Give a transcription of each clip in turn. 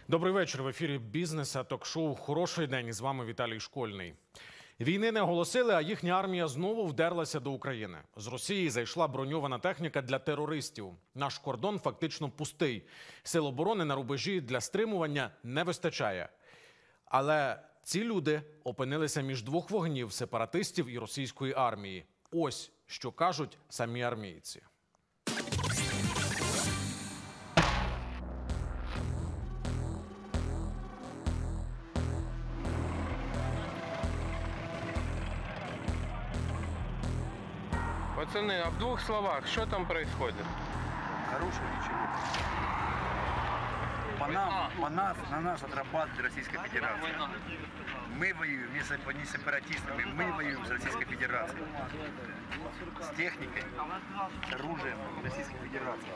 Добрий вечір. В ефірі «Бізнеса» ток-шоу «Хороший день». З вами Віталій Школьний. Війни не оголосили, а їхня армія знову вдерлася до України. З Росії зайшла броньована техніка для терористів. Наш кордон фактично пустий. Сил оборони на рубежі для стримування не вистачає. Але ці люди опинилися між двох вогнів – сепаратистів і російської армії. Ось що кажуть самі армійці. Пацаны, а в двух словах, что там происходит? Хорошего ничего. На нас отрабатывает Российская Федерация. Мы воюем не с сепаратистами, мы воюем с Российской Федерацией. С техникой, с оружием Российской Федерации.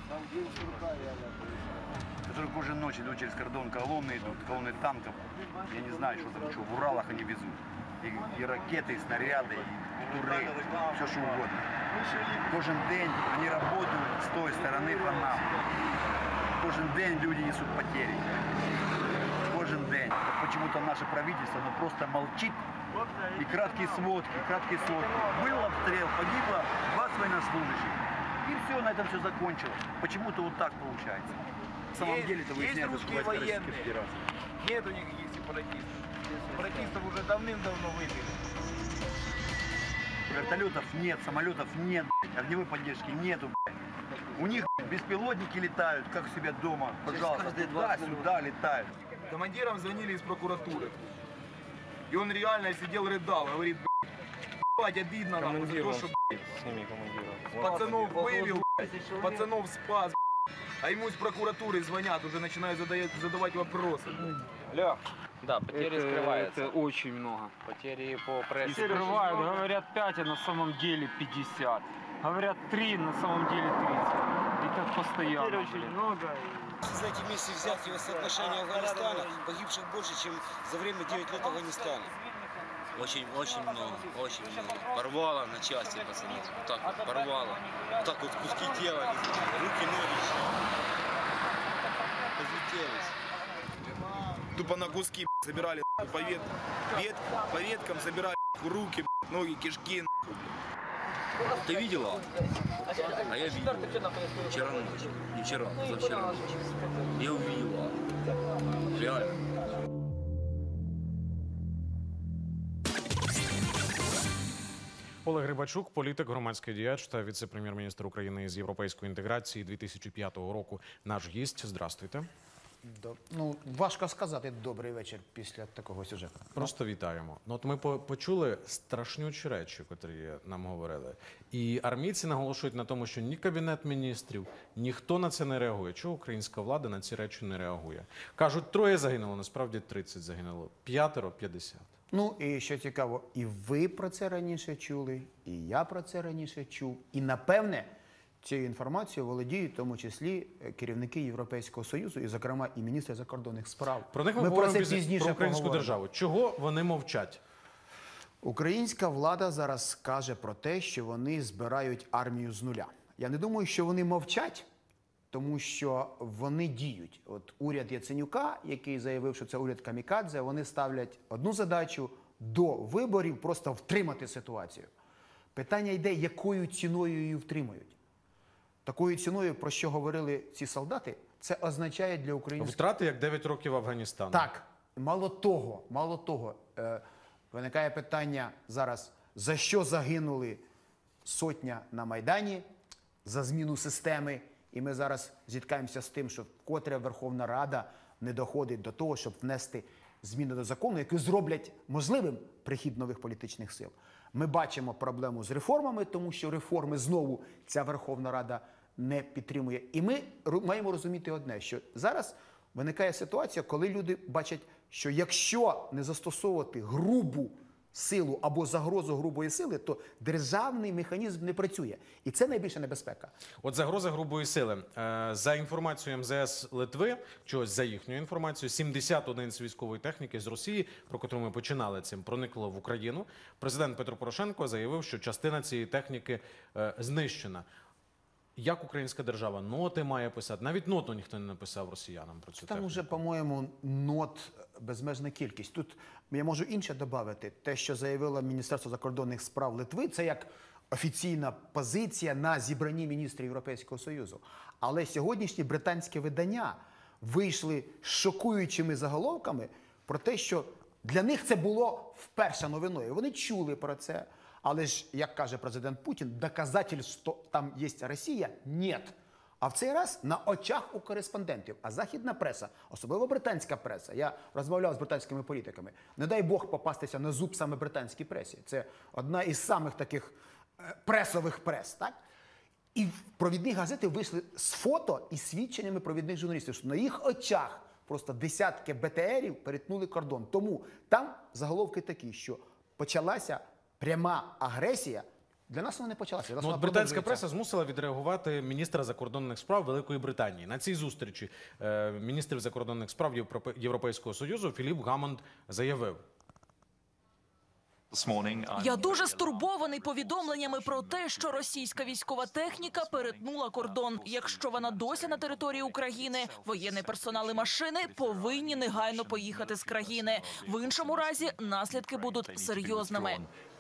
Которые кожу ночь идут через кордон, колонны идут, колонны танков. Я не знаю, что там, что в Уралах они везут. И ракеты, и снаряды, и туры, все что угодно. Кожен день они работают с той стороны по нам. Кожен день люди несут потери. Кожен день. Почему-то наше правительство просто молчит. И краткие сводки. Был обстрел, погибло 20 военнослужащих. И все, на этом все закончилось. Почему-то вот так получается. На самом деле это выясняется, что войска Российской Федерации. Нету никаких сепаратистов. Сепаратистов уже давным-давно выбили. Вертолетов нет, самолетов нет, огневой поддержки нету. У них беспилотники летают, как у себя дома. Пожалуйста, туда-сюда летают. Командирам звонили из прокуратуры. И он реально сидел, рыдал. Говорит, блядь, обидно нам за то, что пацанов вывел, пацанов спас. А ему из прокуратуры звонят, уже начинают задавать вопросы. Лёх, Да, потери скрываются. это очень много. Потери по прессе. Скрывают, говорят 5, а на самом деле 50. Говорят 3, на самом деле 30. И так постоянно. Потерь очень много. Знаете, вместе взятие соотношения Афганистана погибших больше, чем за время 9 лет Афганистана. Очень много, очень много. Порвало на части, пацаны. Вот так вот порвало. Вот так вот куски тела, руки, ноги. Разлетелись. Тупо на куски собирали по веткам собирали руки, ноги, кишки. Ты видела? А я видел. Вчера ночью. Не вчера, завчера ночью. Я увидела. Реально. Олег Рибачук, політик, громадський діяч та віце-прем'єр-міністр України з європейської інтеграції 2005 року. Наш гість. Здрастуйте. Ну, важко сказати «добрий вечір» після такого сюжету. Просто вітаємо. Ну, от ми почули страшнючі речі, котрі нам говорили. І армійці наголошують на тому, що ні Кабінет міністрів, ніхто на це не реагує. Чого українська влада на ці речі не реагує? Кажуть, 3 загинуло, насправді 30 загинуло. 5 – 50. Ну, і що цікаво, і ви про це раніше чули, і я про це раніше чув. І, напевне, цією інформацією володіють в тому числі керівники Європейського Союзу, і, зокрема, і міністри закордонних справ. Про них ми говоримо пізніше про українську державу. Чого вони мовчать? Українська влада зараз каже про те, що вони збирають армію з нуля. Я не думаю, що вони мовчать, тому що вони діють. От уряд Яценюка, який заявив, що це уряд камікадзе, вони ставлять одну задачу до виборів – просто втримати ситуацію. Питання йде, якою ціною її втримують. Такою ціною, про що говорили ці солдати, це означає для українських... Втрати, як 9 років Афганістану. Так. Мало того, виникає питання зараз, за що загинули сотня на Майдані, за зміну системи. І ми зараз зіткаємося з тим, що вкотре Верховна Рада не доходить до того, щоб внести зміни до закону, які зроблять можливим прихід нових політичних сил. Ми бачимо проблему з реформами, тому що реформи знову ця Верховна Рада не підтримує. І ми маємо розуміти одне, що зараз виникає ситуація, коли люди бачать, що якщо не застосовувати грубу силу або загрозу грубої сили, то державний механізм не працює. І це найбільша небезпека. От загроза грубої сили. За інформацією МЗС Литви, чи ось за їхньою інформацією, 70 одиниць військової техніки з Росії, про котру ми починали цим, проникло в Україну. Президент Петро Порошенко заявив, що частина цієї техніки знищена. Як українська держава ноти має писати? Навіть ноту ніхто не написав росіянам про цю Там техніку. уже, по-моєму, нот безмежна кількість. Тут я можу інше додати. Те, що заявило Міністерство закордонних справ Литви, це як офіційна позиція на зібранні міністрів Європейського Союзу. Але сьогоднішні британські видання вийшли з шокуючими заголовками про те, що для них це було вперше новиною. Вони чули про це. Але ж, як каже президент Путін, доказательств, що там є Росія, нет. А в цей раз на очах у кореспондентів. А західна преса, особливо британська преса, я розмовляв з британськими політиками, не дай Бог попастися на зуб саме британській пресі. Це одна із самих таких пресових прес, так? І провідні газети вийшли з фото і свідченнями провідних журналістів, що на їх очах просто десятки БТРів перетнули кордон. Тому там заголовки такі, що почалася пряма агресія. Для нас вона не почалася. Для нас Ну, вона от британська продовжується. преса змусила відреагувати міністра закордонних справ Великої Британії. На цій зустрічі міністр закордонних справ Європейського Союзу Філіп Гамонд заявив: Я дуже стурбований повідомленнями про те, що російська військова техніка перетнула кордон. Якщо вона досі на території України, воєнний персонал і машини повинні негайно поїхати з країни. В іншому разі наслідки будуть серйозними.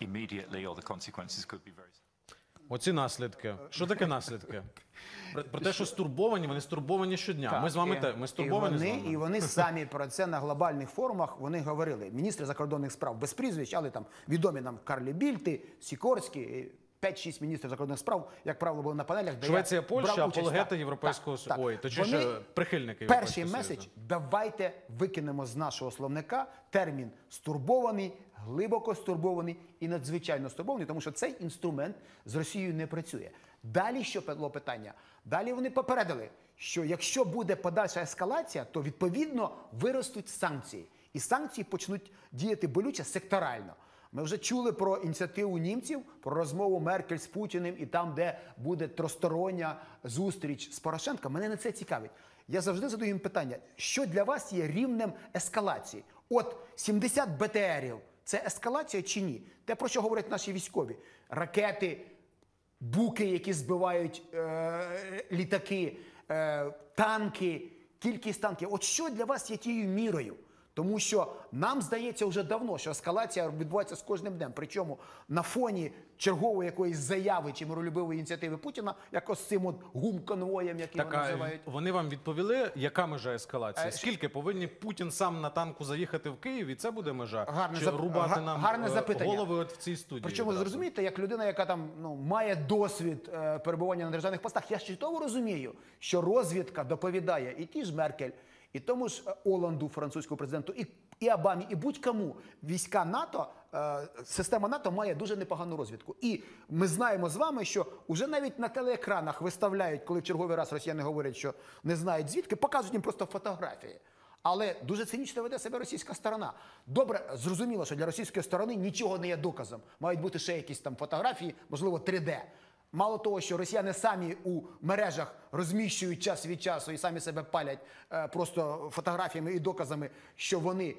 оці наслідки. Що таке наслідки? Про те, що стурбовані, вони стурбовані щодня. Так, Ми з вами ми стурбовані з вами. І вони самі про це на глобальних форумах вони говорили. Міністри закордонних справ без прізвищ, але там відомі нам Карлі Більти, Сікорський, 5-6 міністрів закордонних справ, як правило, були на панелях, де Швеція, я Польща, брав участь. апологети Так, Європейського так, так. Союзу. Ой, точніше, Вони прихильники перший Європейського меседж Союзу. – давайте викинемо з нашого словника термін «стурбований», глибоко стурбований і надзвичайно стурбований, тому що цей інструмент з Росією не працює. Далі що було питання? Далі вони попередили, що якщо буде подальша ескалація, то відповідно виростуть санкції. І санкції почнуть діяти болюче секторально. Ми вже чули про ініціативу німців, про розмову Меркель з Путіним і там, де буде тристороння зустріч з Порошенком. Мене не це цікавить. Я завжди задаю їм питання, що для вас є рівнем ескалації? От 70 БТРів – це ескалація чи ні? Те, про що говорять наші військові. Ракети, буки, які збивають літаки, танки, кількість танків. От що для вас є тією мірою? Тому що нам здається вже давно, що ескалація відбувається з кожним днем. Причому на фоні чергової якоїсь заяви чи миролюбивої ініціативи Путіна, як ось цим от гум-конвоєм, який вони називають. Вони вам відповіли, яка межа ескалації? Скільки повинні Путін сам на танку заїхати в Київ, і це буде межа? Чи рубати нам голови от в цій студії? Причому, зрозумієте, як людина, яка там має досвід перебування на державних постах, я чудово розумію, що розвідка доповідає і ті ж Меркель, і тому ж Оланду, французькому президенту, і Обамі, і будь-кому війська НАТО, система НАТО має дуже непогану розвідку. І ми знаємо з вами, що вже навіть на телеекранах виставляють, коли в черговий раз росіяни говорять, що не знають звідки, показують їм просто фотографії. Але дуже цинічно веде себе російська сторона. Добре, зрозуміло, що для російської сторони нічого не є доказом. Мають бути ще якісь там фотографії, можливо, 3D. Мало того, що росіяни самі у мережах розміщують час від часу і самі себе палять просто фотографіями і доказами, що вони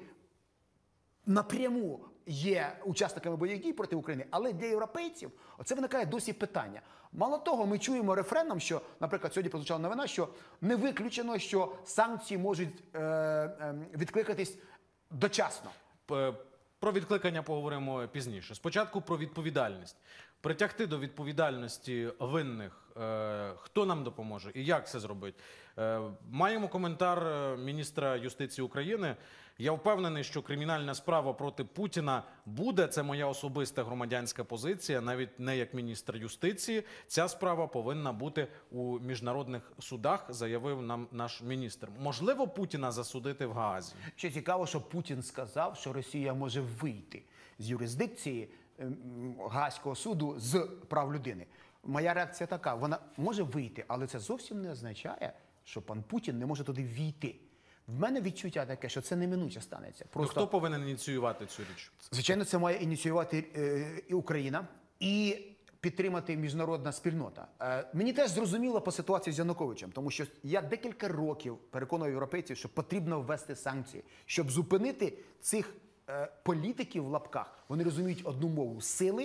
напряму є учасниками бойових дій проти України, але для європейців оце виникає досі питання. Мало того, ми чуємо рефреном, що, наприклад, сьогодні прозвучала новина, що не виключено, що санкції можуть відкликатись дочасно. Про відкликання поговоримо пізніше. Спочатку про відповідальність. Притягти до відповідальності винних, хто нам допоможе і як це зробити? Маємо коментар міністра юстиції України. Я впевнений, що кримінальна справа проти Путіна буде. Це моя особиста громадянська позиція, навіть не як міністр юстиції. Ця справа повинна бути у міжнародних судах, заявив нам наш міністр. Можливо, Путіна засудити в Гаазі? Ще цікаво, що Путін сказав, що Росія може вийти з юрисдикції Гаазького суду з прав людини. Моя реакція така, вона може вийти, але це зовсім не означає, що пан Путін не може туди війти. В мене відчуття таке, що це неминуче станеться. Просто, хто повинен ініціювати цю річ? Звичайно, це має ініціювати і Україна, і підтримати міжнародна спільнота. Мені теж зрозуміло по ситуації з Януковичем, тому що я декілька років переконую європейців, що потрібно ввести санкції, щоб зупинити цих політиків в лапках. Вони розуміють одну мову – сили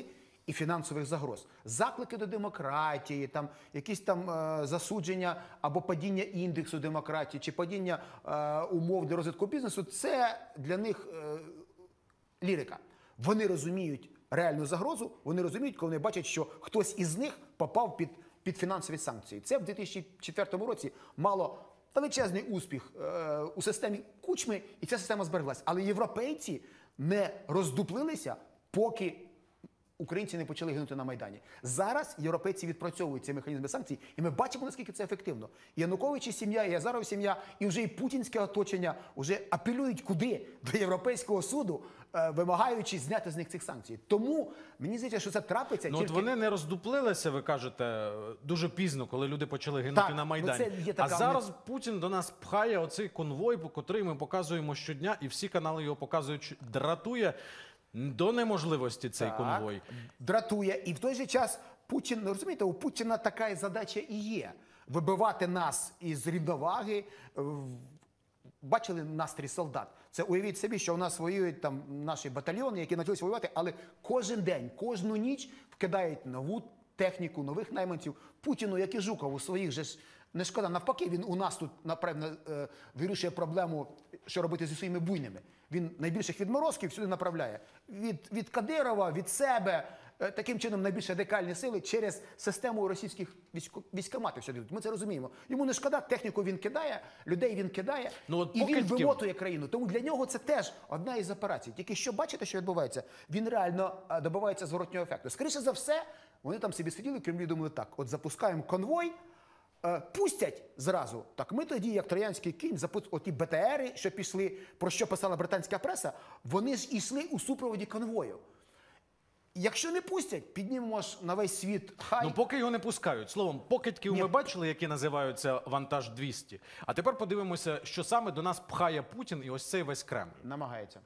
і фінансових загроз. Заклики до демократії, там, якісь там засудження або падіння індексу демократії, чи падіння умов для розвитку бізнесу – це для них лірика. Вони розуміють реальну загрозу, вони розуміють, коли вони бачать, що хтось із них попав під фінансові санкції. Це в 2004 році мало величезний успіх у системі Кучми, і ця система збереглась. Але європейці не роздуплилися, поки українці не почали гинути на Майдані. Зараз європейці відпрацьовують ці механізми санкцій, і ми бачимо, наскільки це ефективно. І Януковичі сім'я, і Азаров сім'я, і вже і путінське оточення вже апелюють куди? До Європейського суду, вимагаючи зняти з них цих санкцій. Тому мені здається, що це трапиться Ну, тільки... от вони не роздуплилися, ви кажете, дуже пізно, коли люди почали гинути Так, на ну, Майдані. це є така А зараз Путін до нас пхає оцей конвой, по котрий ми показуємо щодня, і всі канали його показують, дратує до неможливості цей конвой. Дратує. І в той же час Путін, ну, розумієте, у Путіна така задача і є. Вибивати нас із рівноваги. Бачили настрій солдат? Це уявіть собі, що у нас воюють там наші батальйони, які почали воювати, але кожен день, кожну ніч вкидають нову техніку, нових найманців. Путіну, як і Жукову, своїх же ж не шкода. Навпаки, він у нас тут, напевно, вирішує проблему, що робити зі своїми буйними. Він найбільших відморозків сюди направляє. Від Кадирова, від себе, таким чином найбільш радикальні сили через систему російських військкоматів сюди йдуть. Ми це розуміємо. Йому не шкода, техніку він кидає, людей він кидає, і він вимотує країну. Тому для нього це теж одна із операцій. Тільки що бачите, що відбувається? Він реально добивається зворотнього ефекту. Скоріше за все, вони там собі сиділи, в Кремлі думали так, от запускаємо конвой, пустять зразу. Так ми тоді, як троянський кінь, оті БТРи, що пішли, про що писала британська преса, вони ж йшли у супроводі конвою. Якщо не пустять, піднімемо ж на весь світ хай. Ну, поки його не пускають. Словом, покидьків ми бачили, які називаються «Вантаж-200». А тепер подивимося, що саме до нас пхає Путін і ось цей весь Кремль. Намагається.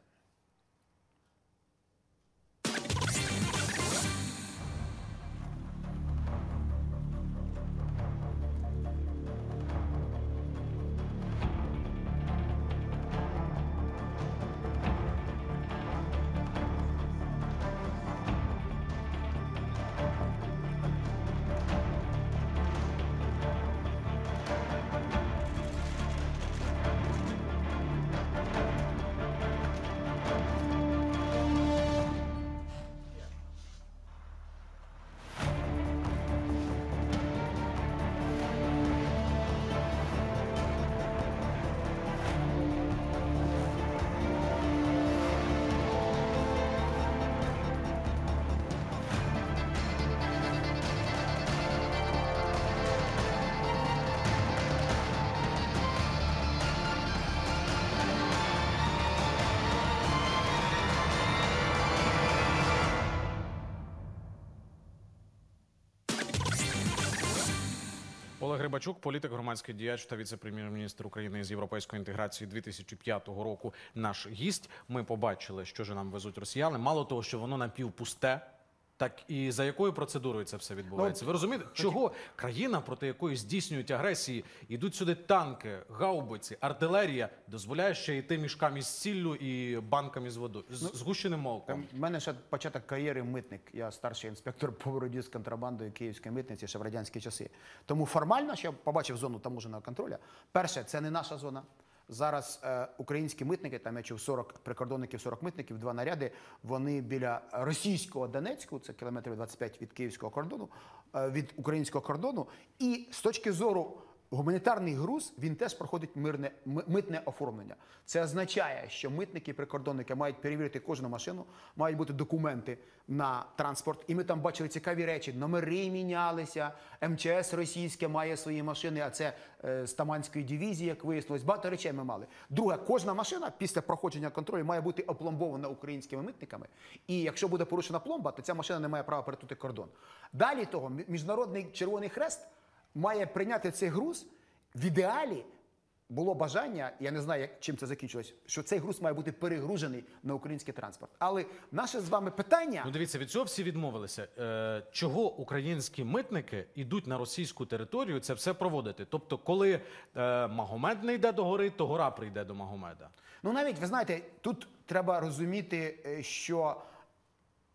Олег Рибачук, політик, громадський діяч та віце-прем'єр-міністр України з європейської інтеграції 2005 року. Наш гість. Ми побачили, що ж нам везуть росіяни. Мало того, що воно напівпусте, так і за якою процедурою це все відбувається. Ви розумієте, чого країна, проти якої здійснюють агресії, йдуть сюди танки, гаубиці, артилерія, дозволяє ще йти мішками з сіллю і банками з водою, з гущеним молоком? У мене ще початок кар'єри митник. Я старший інспектор по боротьбі з контрабандою Київської митниці ще в радянські часи. Тому формально, що я побачив зону таможенного контролю, перше, це не наша зона. Зараз українські митники, там я чув 40 прикордонників, 40 митників, 2 наряди, вони біля російського Донецьку, це кілометрів 25 від київського кордону, від українського кордону. І з точки зору гуманітарний груз, він теж проходить митне оформлення. Це означає, що митники і прикордонники мають перевірити кожну машину, мають бути документи на транспорт. І ми там бачили цікаві речі. Номери мінялися, МЧС російське має свої машини, а це з Таманської дивізії, як вияснилось. Багато речей ми мали. Друге, кожна машина після проходження контролю має бути опломбована українськими митниками. І якщо буде порушена пломба, то ця машина не має права перетнути кордон. Далі того, Міжнародний Червоний Хрест має прийняти цей груз. В ідеалі було бажання, я не знаю, чим це закінчилось, що цей груз має бути перегружений на український транспорт. Але наше з вами питання... Ну, дивіться, від цього всі відмовилися. Чого українські митники йдуть на російську територію це все проводити? Тобто, коли Магомед не йде до гори, то гора прийде до Магомеда. Ну, навіть, ви знаєте, тут треба розуміти, що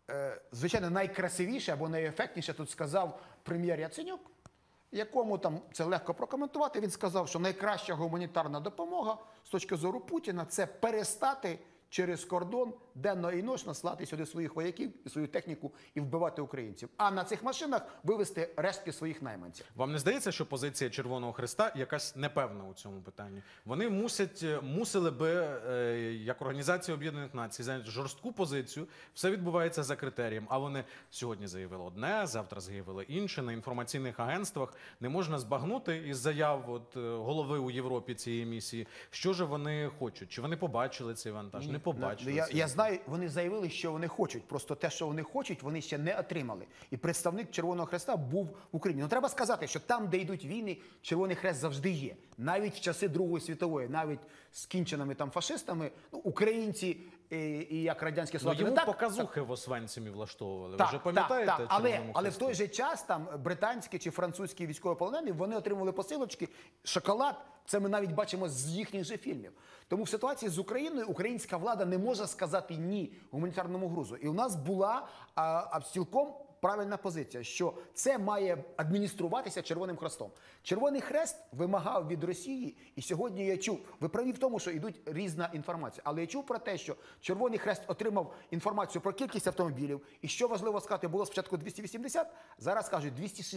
звичайно, найкрасивіше або найефектніше тут сказав прем'єр Яценюк, якому там це легко прокоментувати. Він сказав, що найкраща гуманітарна допомога з точки зору Путіна – це перестати через кордон денно і ночно слати сюди своїх вояків і свою техніку і вбивати українців. А на цих машинах вивезти рештки своїх найманців. Вам не здається, що позиція Червоного Хреста якась непевна у цьому питанні? Вони мусили би, як Організація Об'єднаних Націй, зайняти жорстку позицію. Все відбувається за критерієм. А вони сьогодні заявили одне, завтра заявили інше. На інформаційних агентствах не можна збагнути із заяв голови у Європі цієї місії. Що ж вони хочуть? Чи вони побачили цей вантаж? Не побачили. Я знаю, вони заявили, що вони хочуть. Просто те, що вони хочуть, вони ще не отримали. І представник Червоного Хреста був в Україні. Ну, треба сказати, що там, де йдуть війни, Червоний Хрест завжди є. Навіть в часи Другої світової, навіть з кінченими там фашистами, ну, українці і як радянські солдати. Йому так, показухи в Освенцимі влаштовували. Так, Ви вже пам'ятаєте? так. Але в той же час там британські чи французькі військовополонені, вони отримували посилочки, шоколад. Це ми навіть бачимо з їхніх же фільмів. Тому в ситуації з Україною українська влада не може сказати «ні» гуманітарному грузу. І у нас була цілком правильна позиція, що це має адмініструватися Червоним Хрестом. Червоний Хрест вимагав від Росії, і сьогодні я чув, ви праві в тому, що йдуть різна інформація, але я чув про те, що Червоний Хрест отримав інформацію про кількість автомобілів, і що важливо сказати, було спочатку 280, зараз кажуть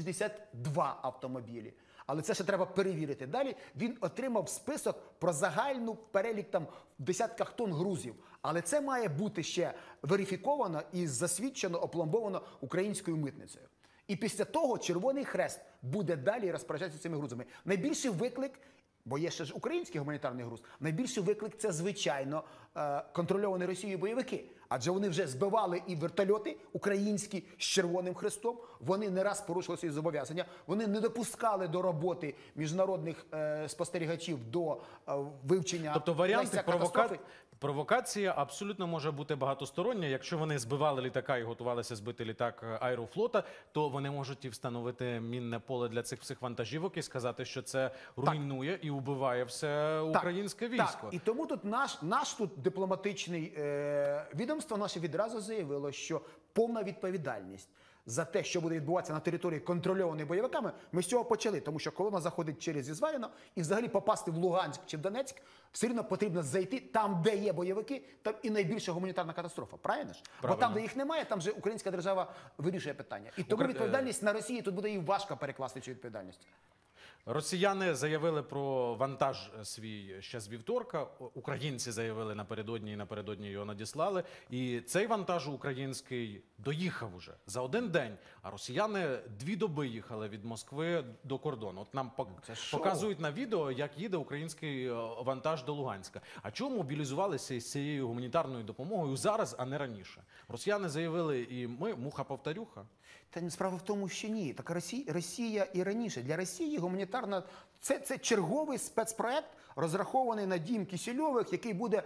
262 автомобілі. Але це ще треба перевірити. Далі він отримав список про загальну перелік там в десятках тонн грузів. Але це має бути ще верифіковано і засвідчено, опломбовано українською митницею. І після того Червоний Хрест буде далі розпоряджатися цими грузами. Найбільший виклик, бо є ще ж український гуманітарний груз, найбільший виклик – це, звичайно, контрольовані Росією бойовики. Адже вони вже збивали і вертольоти українські з Червоним Хрестом, вони не раз порушили свої зобов'язання, вони не допускали до роботи міжнародних спостерігачів до вивчення. Тобто варіанти провокація абсолютно може бути багатостороння. Якщо вони збивали літака і готувалися збити літак Аерофлота, то вони можуть і встановити мінне поле для цих всіх вантажівок і сказати, що це руйнує і убиває все українське військо. Так. І тому тут наш тут дипломатичний відомство наше відразу заявило, що повна відповідальність за те, що буде відбуватися на території контрольованої бойовиками, ми з цього почали, тому що колона заходить через Ізваріно, і взагалі попасти в Луганськ чи в Донецьк все рівно потрібно зайти там, де є бойовики, там і найбільша гуманітарна катастрофа. Правильно ж? Бо там, де їх немає, там же українська держава вирішує питання. І тому відповідальність на Росії тут буде і важко перекласти цю відповідальність. Росіяни заявили про вантаж свій ще з вівторка. Українці заявили напередодні і напередодні його надіслали. І цей вантаж український доїхав уже за один день. А росіяни 2 доби їхали від Москви до кордону. От нам показують на відео, як їде український вантаж до Луганська. А чому мобілізувалися із цією гуманітарною допомогою зараз, а не раніше? Росіяни заявили, і ми муха-повторюха. Та справа в тому, що ні. Так Росія і раніше. Для Росії гуманітарна – це черговий спецпроект, розрахований на дім Кисельових, який буде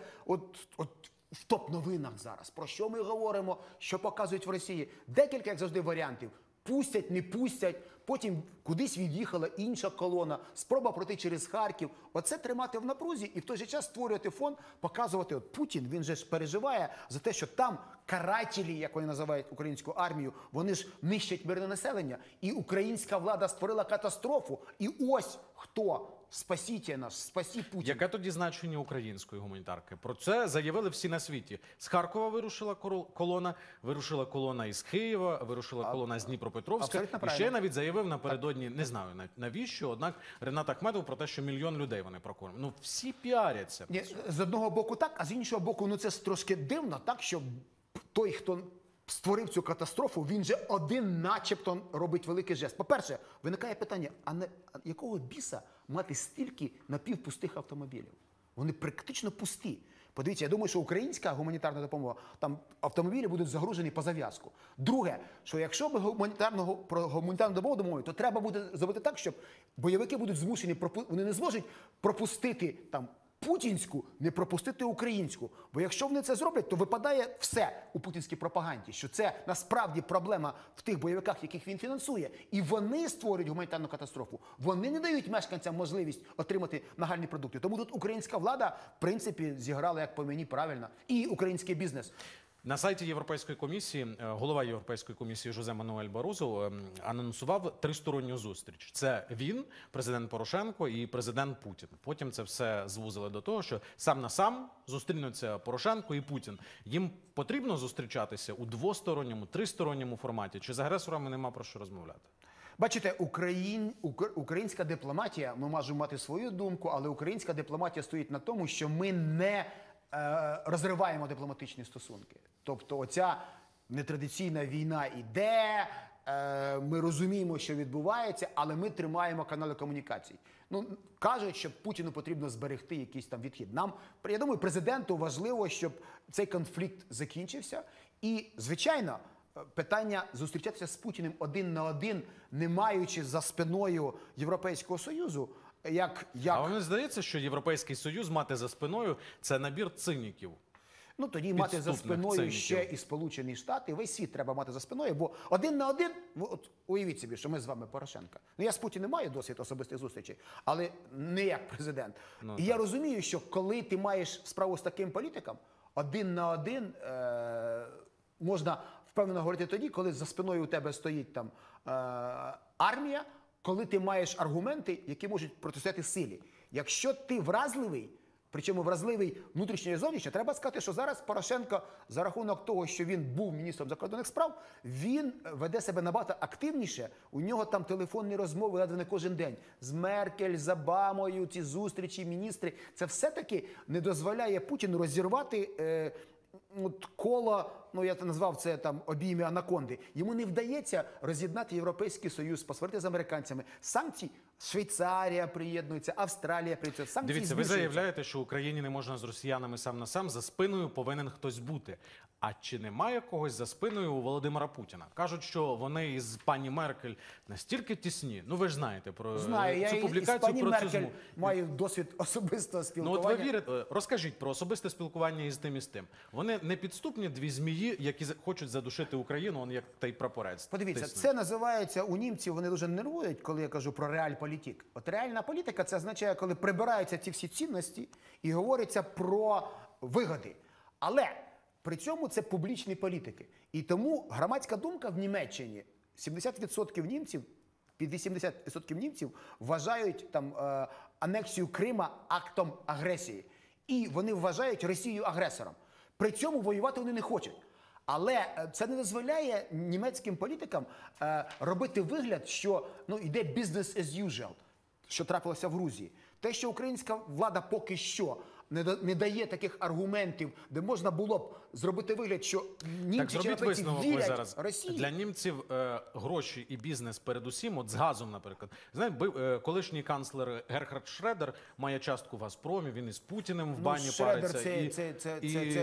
в топ-новинах зараз. Про що ми говоримо, що показують в Росії? Декілька, як завжди, варіантів. Пустять, не пустять, потім кудись від'їхала інша колона, спроба пройти через Харків. Оце тримати в напрузі і в той же час створювати фон, показувати, от Путін, він же ж переживає за те, що там карателі, як вони називають українську армію, вони ж нищать мирне населення. І українська влада створила катастрофу. І ось хто спасіть нас, спасіть Путін. Яке тоді значення української гуманітарки? Про це заявили всі на світі. З Харкова вирушила колона із Києва, вирушила колона з Дніпропетровська. І ще навіть заявив напередодні, не знаю навіщо, однак Ренат Ахметов про те, що 1 мільйон людей вони прокормлять. Ну, всі піаряться. З одного боку так, а з іншого боку, це трошки дивно, так, що той, хто створив цю катастрофу, він же один начебто робить великий жест. По-перше, виникає питання, а якого біса мати стільки напівпустих автомобілів? Вони практично пусті. Подивіться, я думаю, що українська гуманітарна допомога, там автомобілі будуть загружені по зав'язку. Друге, що якщо ми про гуманітарну допомогу думаємо, то треба буде зробити так, щоб бойовики будуть змушені, вони не зможуть пропустити там путінську, не пропустити українську. Бо якщо вони це зроблять, то випадає все у путінській пропаганді, що це насправді проблема в тих бойовиках, яких він фінансує. І вони створюють гуманітарну катастрофу. Вони не дають мешканцям можливість отримати нагальні продукти. Тому тут українська влада, в принципі, зіграла, як по мені, правильно. І український бізнес. На сайті Європейської комісії голова Європейської комісії Жозе Мануель Барозу анонсував тристоронню зустріч. Це він, президент Порошенко і президент Путін. Потім це все звузили до того, що сам на сам зустрінуться Порошенко і Путін. Їм потрібно зустрічатися у двосторонньому, тристоронньому форматі? Чи з агресорами нема про що розмовляти? Бачите, українська дипломатія, ми можемо мати свою думку, але українська дипломатія стоїть на тому, що ми не розриваємо дипломатичні стосунки. Тобто оця нетрадиційна війна іде, ми розуміємо, що відбувається, але ми тримаємо канали комунікацій. Ну, кажуть, що Путіну потрібно зберегти якийсь там відхід. Я думаю, президенту важливо, щоб цей конфлікт закінчився. І, звичайно, питання зустрічатися з Путіним один на один, не маючи за спиною Європейського Союзу, А вам не здається, що Європейський Союз мати за спиною – це набір циніків? Ну, тоді мати за Підступних спиною циніків. ще і Сполучені Штати, весь світ треба мати за спиною, бо один на один, от уявіть собі, що ми з вами Порошенка. Ну, я з Путіним маю досвід особистих зустрічей, але не як президент. І я розумію, що коли ти маєш справу з таким політиком, один на один можна впевнено говорити тоді, коли за спиною у тебе стоїть там армія, коли ти маєш аргументи, які можуть протистояти силі. Якщо ти вразливий, причому вразливий внутрішньо і зовнішньо, треба сказати, що зараз Порошенко за рахунок того, що він був міністром закордонних справ, він веде себе набагато активніше. У нього там телефонні розмови ледве не кожен день. З Меркель, з Обамою, ці зустрічі, міністри. Це все-таки не дозволяє Путіну розірвати коло, ну я назвав це там обійми анаконди. Йому не вдається роз'єднати Європейський Союз, посварити з американцями. Санкції Швейцарія приєднується, Австралія приєднується. Санкції Дивіться, ви збільшуються. заявляєте, що Україні не можна з росіянами сам на сам, за спиною повинен хтось бути. А чи немає когось за спиною у Володимира Путіна? Кажуть, що вони із пані Меркель настільки тісні. Ну ви ж знаєте про Знаю, я цю із публікацію, пані про цю Меркель змову. маю досвід особистого Ну спілкування. от ви вірите, розкажіть про особисте спілкування із тим і з тим. Вони не підступні дві змії, які хочуть задушити Україну, он як той прапорець. Подивіться, тисне. це називається у німців, вони дуже нервують, коли я кажу про реальполітик. От реальна політика – це означає, коли прибираються ці всі цінності і говориться про вигоди. Але при цьому це публічні політики. І тому громадська думка в Німеччині, 70% німців, під 80% німців вважають там анексію Крима актом агресії. І вони вважають Росію агресором. При цьому воювати вони не хочуть. Але це не дозволяє німецьким політикам робити вигляд, що йде business as usual, що трапилося в Грузії. Те, що українська влада поки що не дає таких аргументів, де можна було б зробити вигляд, що німці Так, чи зробіть європейці висновок ви вірять зараз. Росії. Для німців гроші і бізнес передусім, от з газом, наприклад. Знаєте, колишній канцлер Герхард Шредер має частку в Газпромі, він із Путіним в бані Шредер париться,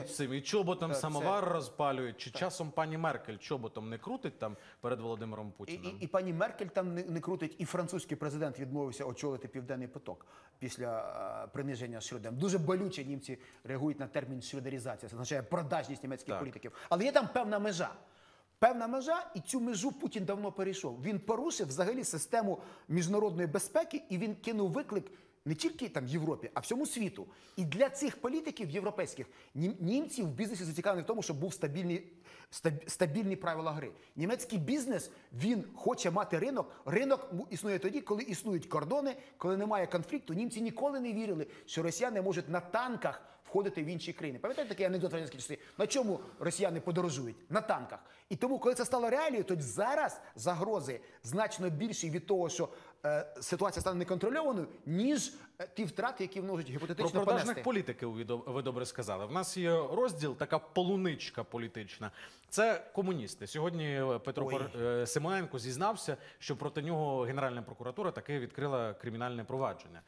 і чоботом самовар розпалюють. Чи часом пані Меркель чоботом не крутить там перед Володимиром Путіним? І пані Меркель там не крутить, і французький президент відмовився очолити Південний поток після приниження Шредером. Дуже болюче німці реагують на термін шредерізація. Це означає продажність німецьких політиків. Але є там певна межа. Певна межа, і цю межу Путін давно перейшов. Він порушив взагалі систему міжнародної безпеки, і він кинув виклик не тільки там Європі, а всьому світу. І для цих політиків європейських німці в бізнесі зацікавлені в тому, щоб був стабільні правила гри. Німецький бізнес, він хоче мати ринок. Ринок існує тоді, коли існують кордони, коли немає конфлікту. Німці ніколи не вірили, що росіяни можуть на танках входити в інші країни. Пам'ятаєте такий анекдот в радянські часи? На чому росіяни подорожують? На танках. І тому, коли це стало реалією, то зараз загрози значно більші від того, що ситуація стане неконтрольованою, ніж ті втрати, які можуть гіпотетично Про продажних понести. політиків ви добре сказали. В нас є розділ, така полуничка політична. Це комуністи. Сьогодні Петро Симоненко зізнався, що проти нього Генеральна прокуратура таки відкрила кримінальне провадження.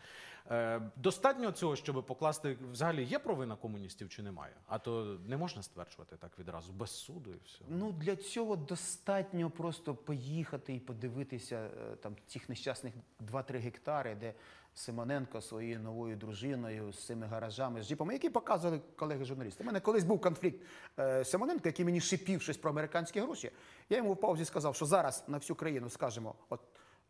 Достатньо цього, щоб покласти, взагалі є провина комуністів чи немає? А то не можна стверджувати так відразу, без суду і все. Ну, для цього достатньо просто поїхати і подивитися там цих нещасних 2-3 гектари, де Симоненко своєю новою дружиною, з цими гаражами, з джипами, які показували колеги-журналісти. У мене колись був конфлікт Симоненко, який мені шипів щось про американські гроші. Я йому в паузі сказав, що зараз на всю країну скажемо, от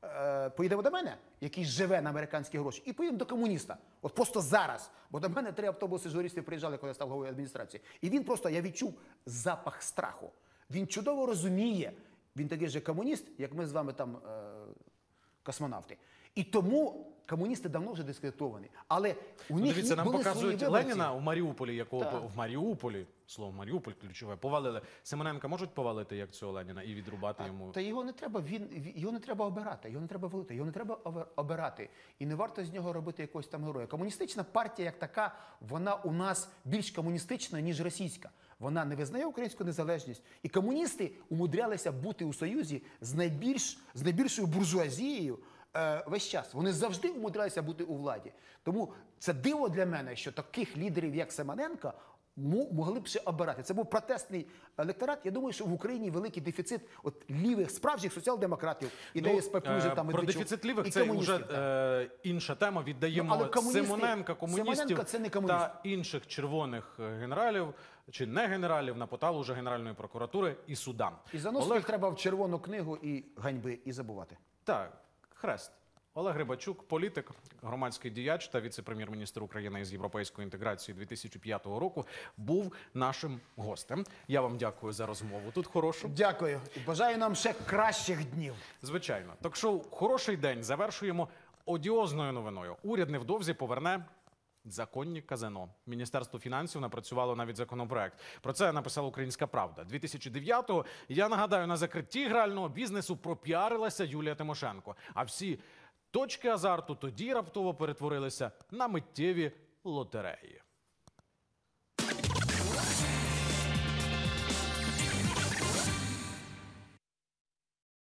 поїдемо до мене, який живе на американські гроші, і поїдемо до комуніста. От просто зараз. Бо до мене 3 автобуси журналістів приїжджали, коли я став головою адміністрації. І він просто, я відчув запах страху. Він чудово розуміє, він такий же комуніст, як ми з вами там космонавти. І тому комуністи давно вже дискредитовані. Але у них Дивіться, нам були показують свої виборці. Леніна у Маріуполі, якого Так. в Маріуполі, слово Маріуполь ключове, повалили. Симоненка можуть повалити, як цього Леніна, і відрубати йому? Та його не треба, його не треба обирати, його не треба валити, його не треба обирати. І не варто з нього робити якогось там героя. Комуністична партія як така, вона у нас більш комуністична, ніж російська. Вона не визнає українську незалежність. І комуністи умудрялися бути у союзі з найбільшою буржуазією весь час. Вони завжди умудрялися бути у владі. Тому це диво для мене, що таких лідерів, як Симоненко, могли б ще обирати. Це був протестний електорат. Я думаю, що в Україні великий дефіцит от лівих, справжніх соціал-демократів, ідеї Спайпужа, там, про Медведчук, дефіцит лівих і це комуністів, вже інша тема. Віддаємо але комуністи- Симоненка, комуністів Симоненко – це не комуніст. та інших червоних генералів, чи не генералів, на поталу вже Генеральної прокуратури і судам. І заносити їх треба в червону книгу і ганьби, і забувати. Так, хрест. Олег Рибачук, політик, громадський діяч та віце-прем'єр-міністр України з європейської інтеграції 2005 року, був нашим гостем. Я вам дякую за розмову. Тут хорошу. Дякую. І бажаю нам ще кращих днів. Звичайно. Ток-шоу «Хороший день» завершуємо одіозною новиною. Уряд невдовзі поверне законні казино. Міністерство фінансів напрацювало навіть законопроект. Про це написала «Українська правда». 2009-го, я нагадаю, на закритті грального бізнесу пропіарилася Юлія Тимошенко. А всі точки азарту тоді раптово перетворилися на миттєві лотереї.